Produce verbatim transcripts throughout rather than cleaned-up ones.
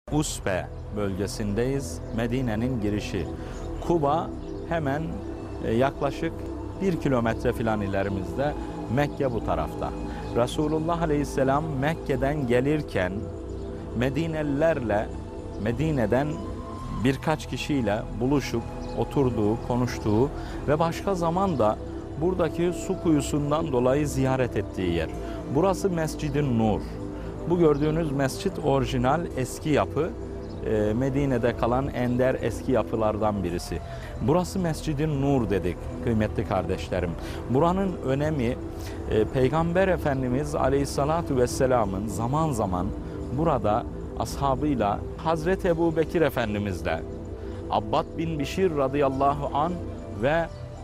Usbe bölgesindeyiz. Medine'nin girişi. Kuba hemen e, yaklaşık bir kilometre filan ilerimizde. Mekke bu tarafta. Resulullah Aleyhisselam Mekke'den gelirken Medinelilerle Medine'den birkaç kişiyle buluşup oturduğu, konuştuğu ve başka zaman da buradaki su kuyusundan dolayı ziyaret ettiği yer. Burası Mescid-i Nur. Bu gördüğünüz mescit orijinal eski yapı. Medine'de kalan ender eski yapılardan birisi. Burası Mescid-i Nur dedik kıymetli kardeşlerim. Buranın önemi Peygamber Efendimiz Aleyhisselatü Vesselam'ın zaman zaman burada ashabıyla Hazreti Ebu Bekir Efendimizle Abbad bin Bişir radıyallahu an ve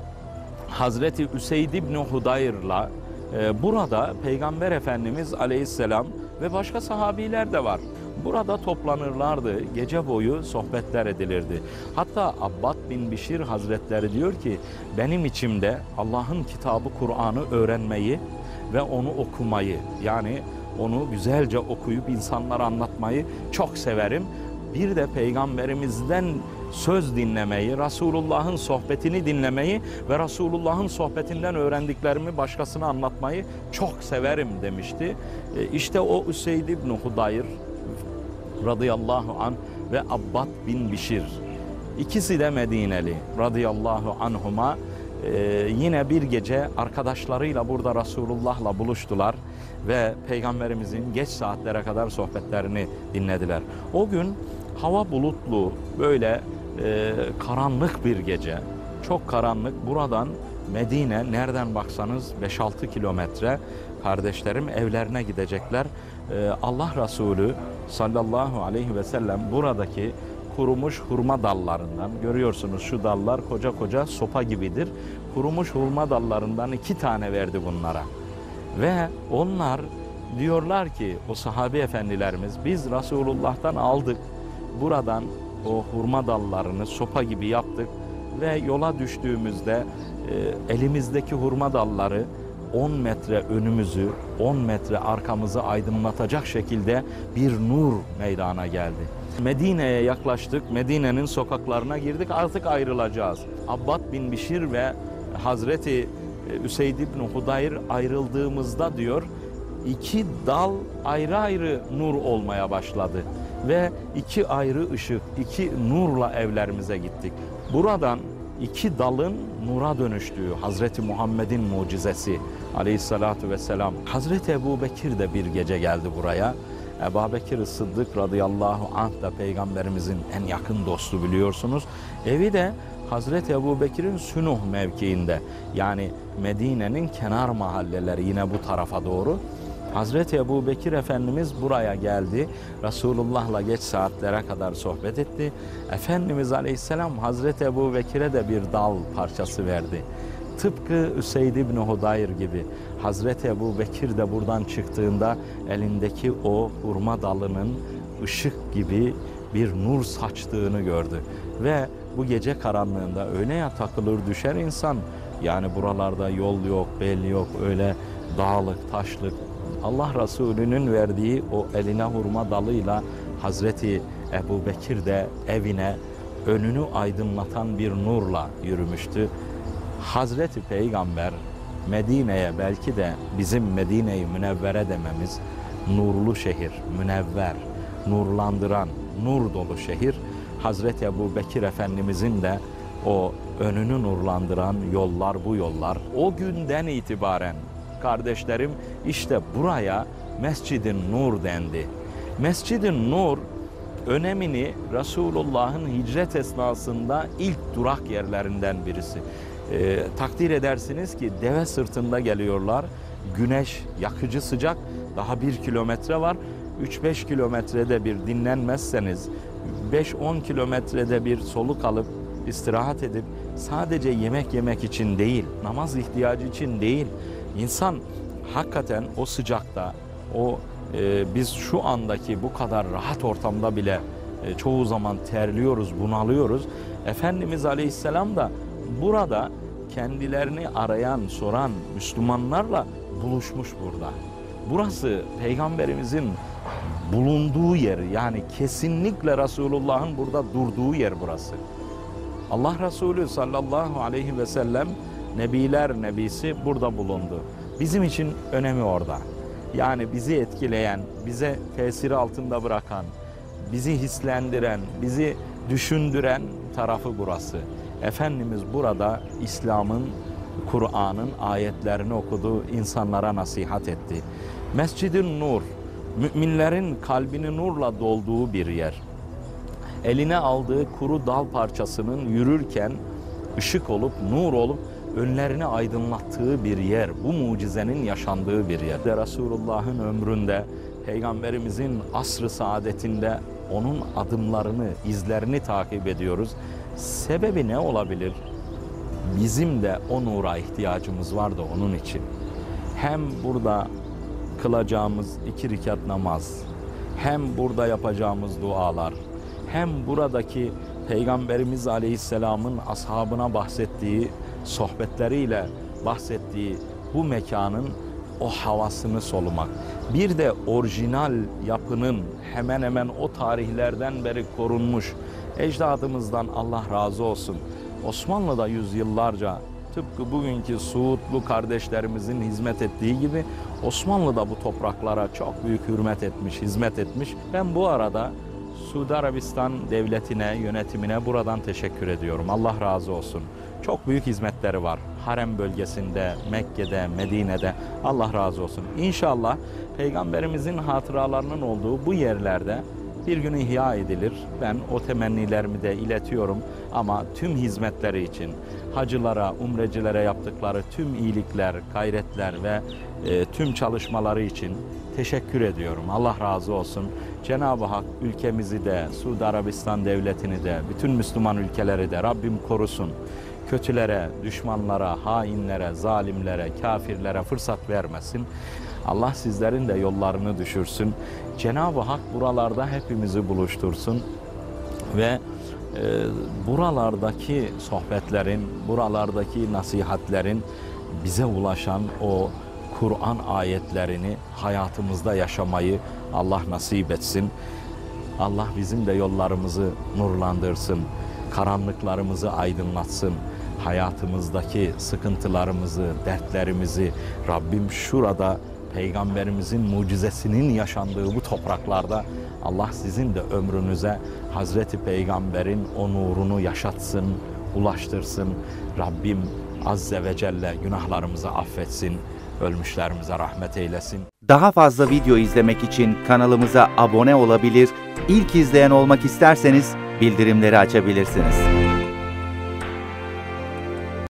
Hazreti Üseyd İbni Hudayr'la e, burada Peygamber Efendimiz Aleyhisselam ve başka sahabiler de var. Burada toplanırlardı, gece boyu sohbetler edilirdi. Hatta Abbad bin Bişir Hazretleri diyor ki, benim içimde Allah'ın kitabı Kur'an'ı öğrenmeyi ve onu okumayı, yani onu güzelce okuyup insanlara anlatmayı çok severim. Bir de Peygamberimizden söz dinlemeyi, Resulullah'ın sohbetini dinlemeyi ve Resulullah'ın sohbetinden öğrendiklerimi başkasına anlatmayı çok severim demişti. İşte o Üseyd İbni Hudayr radıyallahu anh ve Abbad bin Bişir. İkisi de Medineli radıyallahu anhuma. Ee, yine bir gece arkadaşlarıyla burada Resulullah'la buluştular ve Peygamberimizin geç saatlere kadar sohbetlerini dinlediler. O gün hava bulutlu, böyle e, karanlık bir gece, çok karanlık. Buradan Medine nereden baksanız beş altı kilometre. Kardeşlerim evlerine gidecekler. Ee, Allah Resulü sallallahu aleyhi ve sellem buradaki kurumuş hurma dallarından, görüyorsunuz şu dallar koca koca sopa gibidir. Kurumuş hurma dallarından iki tane verdi bunlara. Ve onlar diyorlar ki, o sahabe efendilerimiz, biz Resulullah'tan aldık. Buradan o hurma dallarını sopa gibi yaptık ve yola düştüğümüzde e, elimizdeki hurma dalları on metre önümüzü, on metre arkamızı aydınlatacak şekilde bir nur meydana geldi. Medine'ye yaklaştık, Medine'nin sokaklarına girdik, artık ayrılacağız. Abbad bin Bişir ve Hazreti Üseyd İbni Hudayr ayrıldığımızda diyor, iki dal ayrı ayrı nur olmaya başladı. Ve iki ayrı ışık, iki nurla evlerimize gittik. Buradan iki dalın nura dönüştüğü Hazreti Muhammed'in mucizesi aleyhissalatu vesselam. Hazreti Ebu Bekir de bir gece geldi buraya. Ebu Bekir Sıddık radıyallahu anh da Peygamberimizin en yakın dostu biliyorsunuz. Evi de Hazreti Ebu Bekir'in Sünuh mevkiinde, yani Medine'nin kenar mahalleleri yine bu tarafa doğru. Hazreti Ebu Bekir Efendimiz buraya geldi. Resulullah'la geç saatlere kadar sohbet etti. Efendimiz Aleyhisselam Hazreti Ebu Bekir'e de bir dal parçası verdi. Tıpkı Üseyd İbni Hudayr gibi. Hazreti Ebu Bekir de buradan çıktığında elindeki o hurma dalının ışık gibi bir nur saçtığını gördü. Ve bu gece karanlığında öyle ya takılır düşer insan. Yani buralarda yol yok, belli yok, öyle dağlık, taşlık. Allah Resulü'nün verdiği o eline hurma dalıyla Hazreti Ebu Bekir de evine önünü aydınlatan bir nurla yürümüştü. Hazreti Peygamber Medine'ye, belki de bizim Medine-i Münevvere dememiz, nurlu şehir, münevver, nurlandıran, nur dolu şehir. Hazreti Ebu Bekir Efendimizin de o önünü nurlandıran yollar bu yollar. O günden itibaren kardeşlerim işte buraya Mescid-i Nur dendi. Mescid-i Nur önemini Resulullah'ın hicret esnasında ilk durak yerlerinden birisi. Ee, takdir edersiniz ki deve sırtında geliyorlar. Güneş yakıcı sıcak, daha bir kilometre var. üç beş kilometrede bir dinlenmezseniz, beş on kilometrede bir soluk alıp istirahat edip sadece yemek yemek için değil, namaz ihtiyacı için değil, İnsan hakikaten o sıcakta, o e, biz şu andaki bu kadar rahat ortamda bile e, çoğu zaman terliyoruz, bunalıyoruz. Efendimiz Aleyhisselam da burada kendilerini arayan, soran Müslümanlarla buluşmuş burada. Burası Peygamberimizin bulunduğu yer, yani kesinlikle Resulullah'ın burada durduğu yer burası. Allah Resulü sallallahu aleyhi ve sellem Nebiler Nebisi burada bulundu. Bizim için önemi orada. Yani bizi etkileyen, bize tesiri altında bırakan, bizi hislendiren, bizi düşündüren tarafı burası. Efendimiz burada İslam'ın, Kur'an'ın ayetlerini okudu, insanlara nasihat etti. Mescid-i Nur, müminlerin kalbini nurla dolduğu bir yer. Eline aldığı kuru dal parçasının yürürken ışık olup, nur olup önlerini aydınlattığı bir yer. Bu mucizenin yaşandığı bir yer. Resulullah'ın ömründe, Peygamberimizin asr-ı saadetinde onun adımlarını, izlerini takip ediyoruz. Sebebi ne olabilir? Bizim de o nura ihtiyacımız vardı onun için. Hem burada kılacağımız iki rekat namaz, hem burada yapacağımız dualar, hem buradaki Peygamberimiz Aleyhisselam'ın ashabına bahsettiği, sohbetleriyle bahsettiği bu mekanın o havasını solumak. Bir de orijinal yapının hemen hemen o tarihlerden beri korunmuş, ecdadımızdan Allah razı olsun, Osmanlı'da yüzyıllarca tıpkı bugünkü Suudlu kardeşlerimizin hizmet ettiği gibi Osmanlı'da bu topraklara çok büyük hürmet etmiş, hizmet etmiş. Ben bu arada Suudi Arabistan devletine, yönetimine buradan teşekkür ediyorum. Allah razı olsun. Çok büyük hizmetleri var. Harem bölgesinde, Mekke'de, Medine'de. Allah razı olsun. İnşallah Peygamberimizin hatıralarının olduğu bu yerlerde bir gün ihya edilir. Ben o temennilerimi de iletiyorum. Ama tüm hizmetleri için, hacılara, umrecilere yaptıkları tüm iyilikler, gayretler ve e, tüm çalışmaları için teşekkür ediyorum. Allah razı olsun. Cenab-ı Hak ülkemizi de, Suudi Arabistan devletini de, bütün Müslüman ülkeleri de Rabbim korusun. Kötülere, düşmanlara, hainlere, zalimlere, kafirlere fırsat vermesin. Allah sizlerin de yollarını düşürsün. Cenab-ı Hak buralarda hepimizi buluştursun ve e, buralardaki sohbetlerin, buralardaki nasihatlerin bize ulaşan o Kur'an ayetlerini hayatımızda yaşamayı Allah nasip etsin. Allah bizim de yollarımızı nurlandırsın, karanlıklarımızı aydınlatsın. Hayatımızdaki sıkıntılarımızı, dertlerimizi Rabbim şurada Peygamberimizin mucizesinin yaşandığı bu topraklarda Allah sizin de ömrünüze Hazreti Peygamber'in o nurunu yaşatsın, ulaştırsın. Rabbim Azze ve Celle günahlarımızı affetsin, ölmüşlerimize rahmet eylesin. Daha fazla video izlemek için kanalımıza abone olabilir, ilk izleyen olmak isterseniz bildirimleri açabilirsiniz.